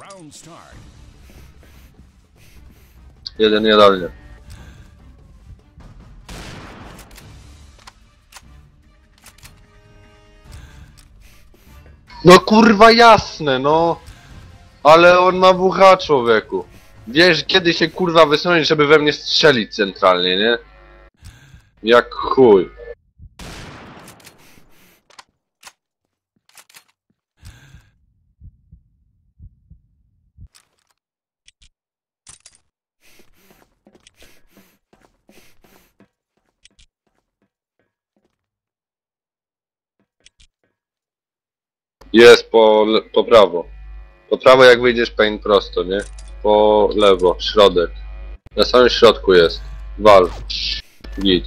Jeden jadalnie. No kurwa jasne, no. Ale on ma WH, człowieku. Wiesz, kiedy się kurwa wysunąć, żeby we mnie strzelić centralnie, nie? Jak chuj. Jest po prawo. Po prawo jak wyjdziesz pain prosto, nie? Po lewo, środek. Na samym środku jest. Wal. Git.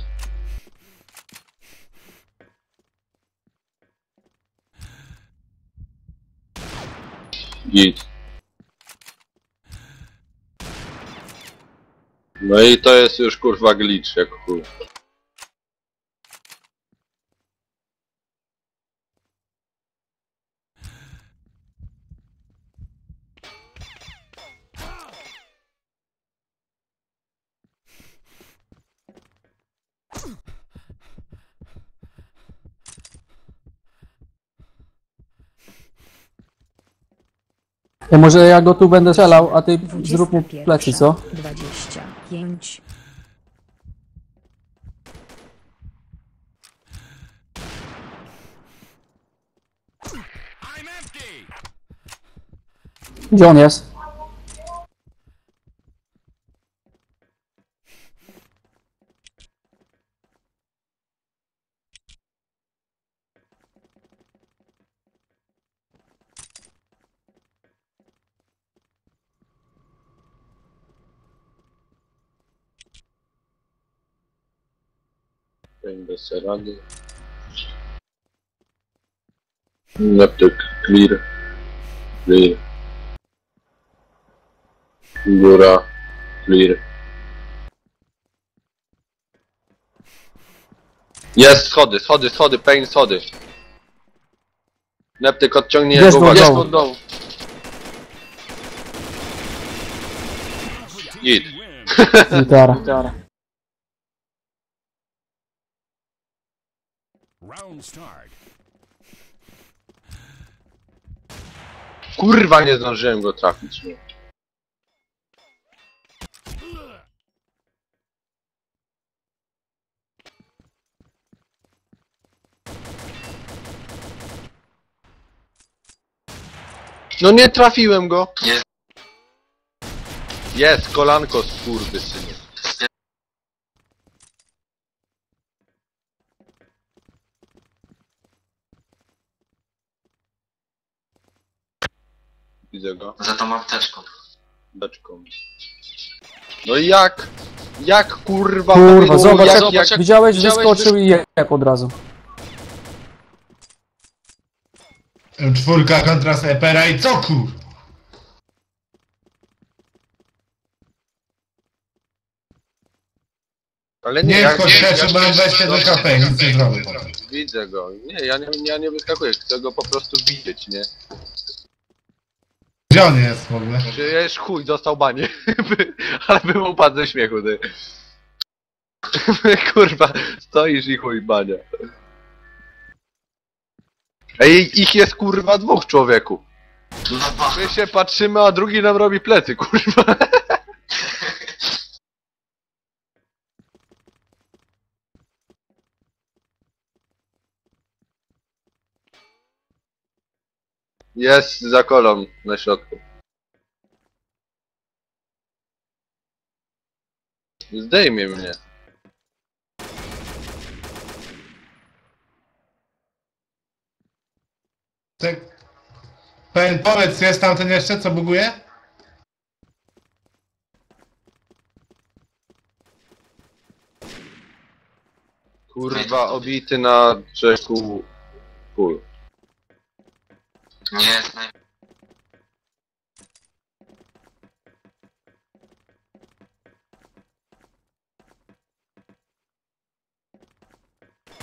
Git. No i to jest już kurwa glitch jak chuj. Ja może ja go tu będę strzelał, a ty zrób mu plecy, co? 25. Gdzie on jest? Pain bez rady. Leptyk. Clear. Clear. Góra. Clear. Jest schody, schody, schody, pain, schody. Leptyk odciągnie Bierz jego go uwagę. dołu. Od dołu. Git. Gitara. Kurwa nie zdążyłem go trafić. Nie. No nie trafiłem go. Jest kolanko skurwysynie. Widzę go. Za tą apteczką. Beczką. No i jak? Jak kurwa? Kurwa, powiedział, zobacz, jak widziałeś, wyskoczył i jak od razu. Czwórka kontra snajpera i co kur? Ale Nie jak- wchodź się, mam weź się do kafe, nic nie zrobię. Widzę go. Nie, ja nie wyskakuję, chcę go po prostu widzieć, nie? Gdzie on jest w ogóle? Że jest chuj, dostał banie. Ale bym upadł ze śmiechu, ty. Kurwa, stoisz i chuj bania. Ej, ich jest kurwa dwóch, człowieku. No ba. My się patrzymy, a drugi nam robi plecy, kurwa. Jest za kolą na środku. Zdejmie mnie. Tak. Powiedz, jest tamten jeszcze, co buguje? Kurwa, obity na brzegu pól. Nie, snajper.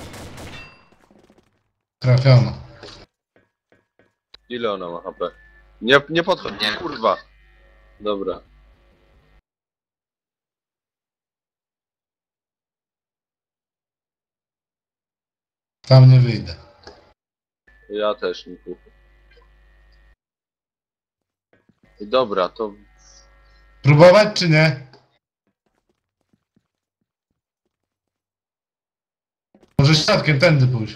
Trafiono. Ile ona ma HP? Nie podchodź, nie, kurwa. Dobra. Tam nie wyjdę. Ja też nie kupię. I dobra, to Próbować czy nie? Może środkiem tędy pójść.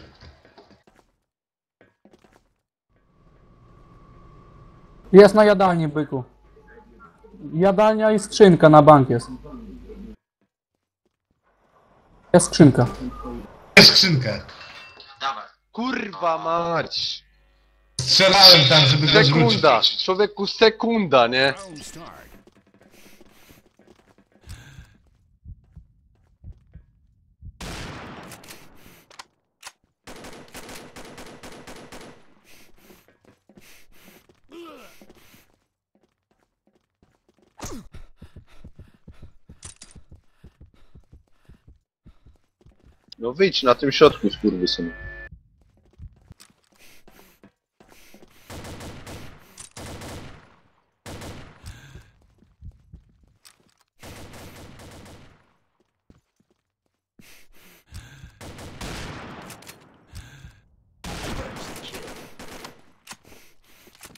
Jest na jadalni, byku. Jadalnia i skrzynka na bank jest. Jest skrzynka. Jest skrzynkę. kurwa mać! Strzelałem tam, żeby go Sekunda! zwrócić. Człowieku, sekunda, nie? No wyjdź na tym środku, skurwysynu.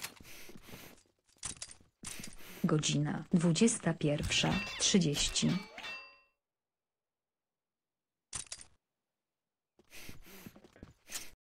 Godzina 21:30.